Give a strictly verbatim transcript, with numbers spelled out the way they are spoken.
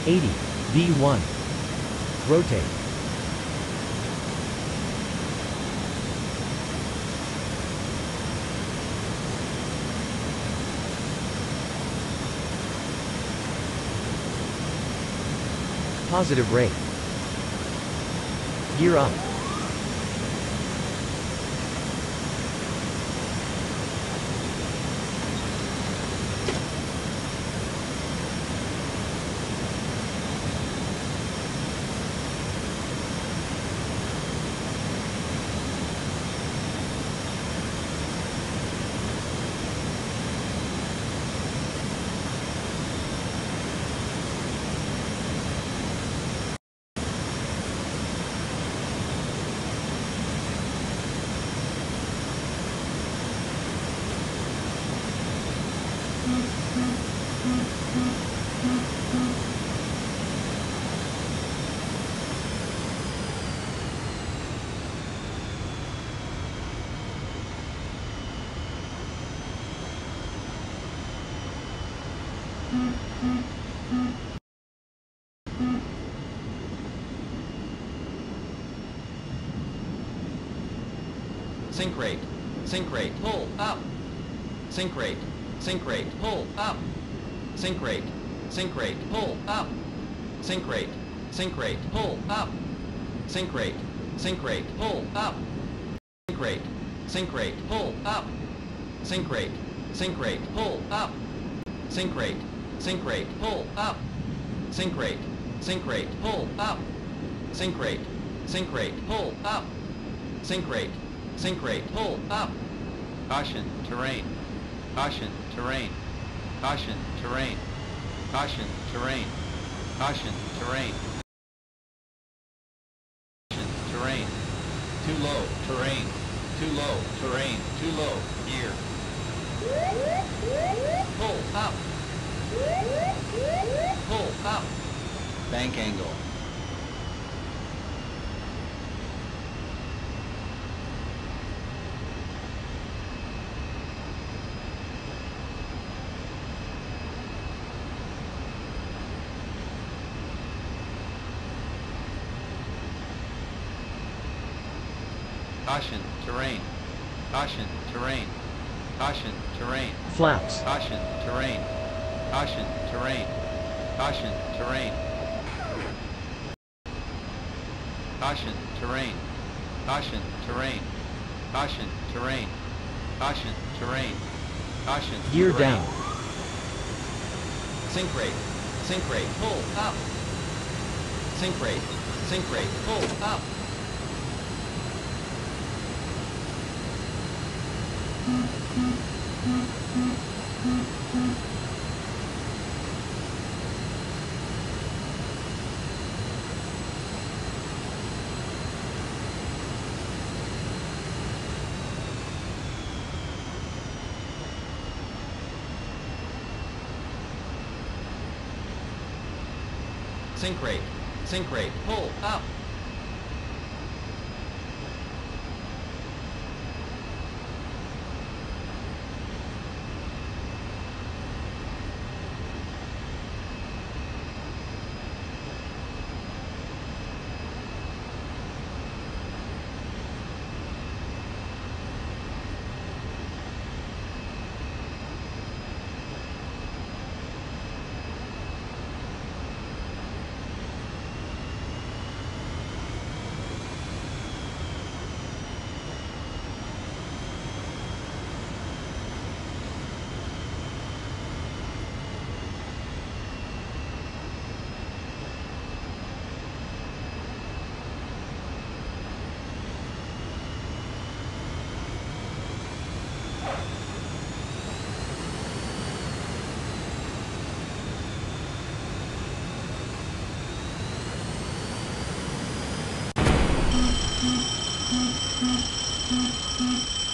eighty. V one. Rotate. Positive rate. Gear up. Sink rate, sink rate, pull up. Sink rate, sink rate, pull up. Sink rate, sink rate, pull up. Sink rate, sink rate, pull up. Sink rate, sink rate, pull up. Sink rate, sink rate, pull up. Sink rate, sink rate, pull up. Sink rate, sink rate, pull up. Sink rate, sink rate, pull up. Sink rate, sink rate, pull up. Sink rate, sink rate, pull up. Caution, terrain. Caution, terrain. Caution, terrain. Caution, terrain. Caution, terrain. Caution, terrain. Too low, terrain. Too low, terrain. Too low, gear. Pull up. Pull up. Bank angle. Caution, terrain. Caution, terrain. Caution, terrain. Flaps. Caution, terrain. Caution, terrain. Caution, terrain. Caution, terrain. Caution, terrain. Caution, terrain. Caution, terrain. Caution, Gear terrain. down. Sink rate. Sink rate. Pull up. Sink rate. Sink rate. Pull up. Sink rate. Sink rate. Pull up. Mm-hmm.